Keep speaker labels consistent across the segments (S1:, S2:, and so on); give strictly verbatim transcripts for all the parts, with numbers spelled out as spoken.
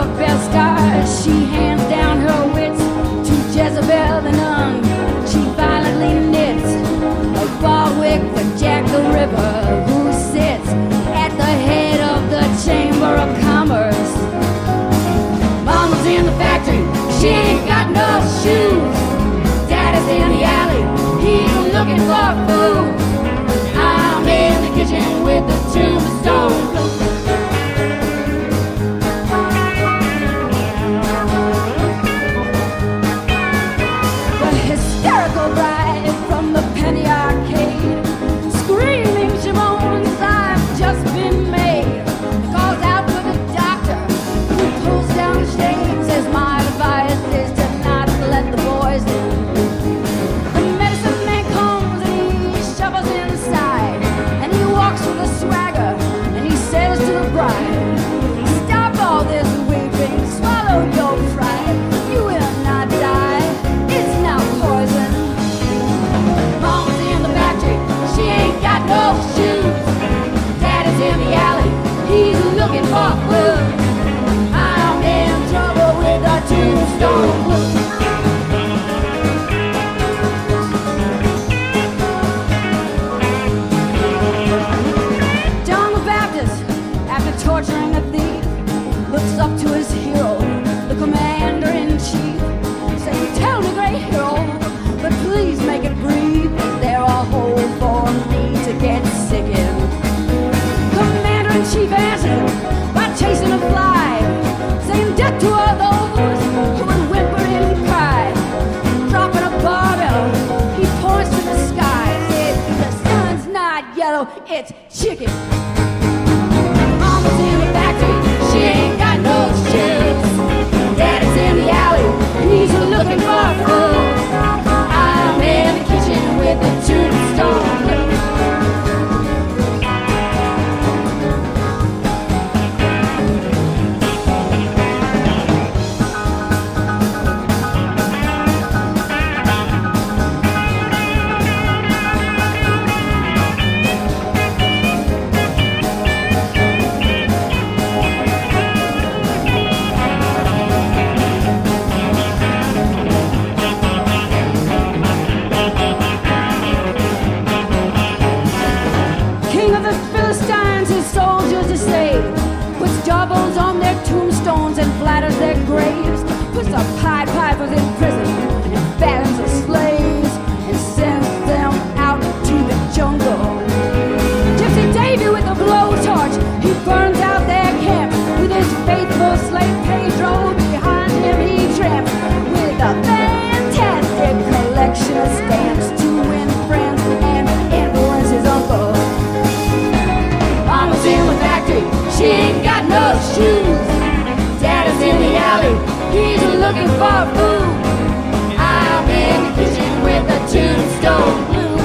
S1: best stars. She hands down her wits to Jezebel the nun. She violently knits a Warwick for Jack the Ripper, who sits at the head of the Chamber of Commerce. Mama's in the factory, she ain't got no shoes. Daddy's in the alley, he's looking for food. I'm in the kitchen with the tombstone blues. The hysterical bride from the penny arcade, screaming she moans, I've just been made. Calls out for the doctor, who pulls down the shade, says my advice is to not let the boys in. The medicine man comes and he shovels inside, and he walks with a swagger, and he says to the bride, stop all this weeping, swallow your pride, you will not die, it's now poison. Mama's in the factory, she ain't got no shoes. Daddy's in the alley, he's looking for food. I'm in trouble with the tombstone blues. John the Baptist, after torturing a thief, looks up to his hero, the commander-in-chief, saying, tell me, great hero, but please make it brief. Is there a hole for me to get sick in? Commander-in-chief answered by chasing a fly, saying death to all those who would whimper and cry. Dropping a barbell, he points to the sky, says the sun's not yellow, it's chicken. Mama's in the factory, she ain't got no shoes. Daddy's in the alley, he's looking for food. I'm in the kitchen with the tombstone blues. King of the Philistines, his soldiers to save, puts doubles on their tombstones and flatters their graves, puts the Pied Pipers in prison and fattens the slaves and sends them out to the jungle. Gypsy Davy with a blowtorch, he burns out their camp. With his faithful slave Pedro behind him he tramps, with a fantastic collection of stamps to win friends and influence his uncle. Mama's in the factory, she ain't got no shoes. Daddy's in the alley, he's looking for food. I'm in the kitchen with the tombstone blues.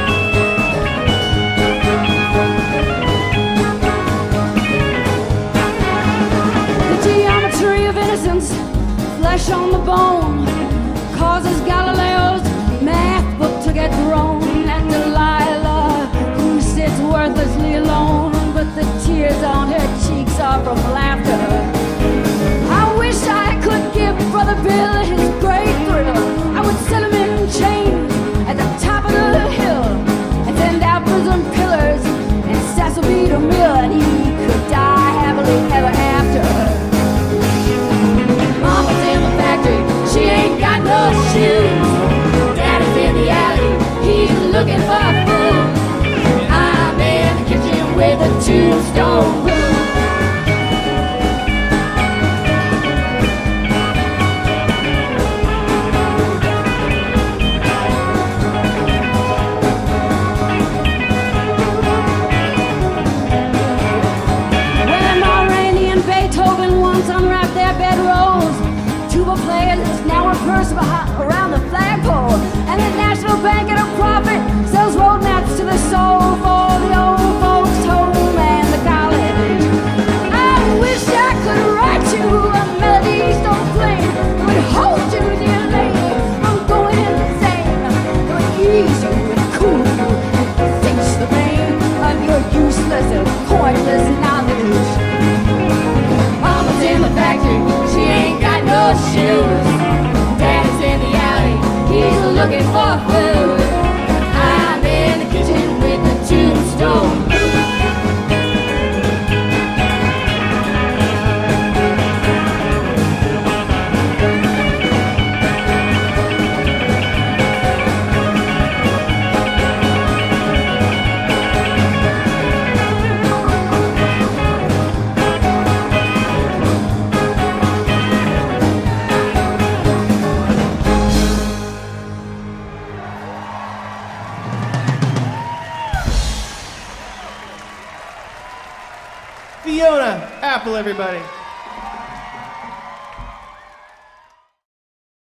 S1: The geometry of innocence, flesh on the bone, causes Galileo's math book to get thrown at Delilah, who sits worthlessly alone, but the tears on her cheeks are from laughter. I wish I could give Brother Bill his great thrill. I would set him in chains at the top of the hill, and send out prison pillars and Sassabee to mill, and he could die happily ever after. Mama's in the factory, she ain't got no shoes. Daddy's in the alley, he's looking for food. I'm in the kitchen with a tombstone blues. When Mulroney and Beethoven once unwrapped their bedrolls, tuba players now reverse around the flagpole, and the National Bank at a profit sells roadmaps to the soul for the old folks home and the college. I wish I could write you a melody so plain that would hold you, dear lady, from going insane. It would ease you and cool you and fix the pain of your useless and pointless knowledge. Mama's in the factory, shoes. Daddy's in the alley, he's looking for food. I'm in the kitchen with the tombstone.
S2: Fiona Apple, everybody.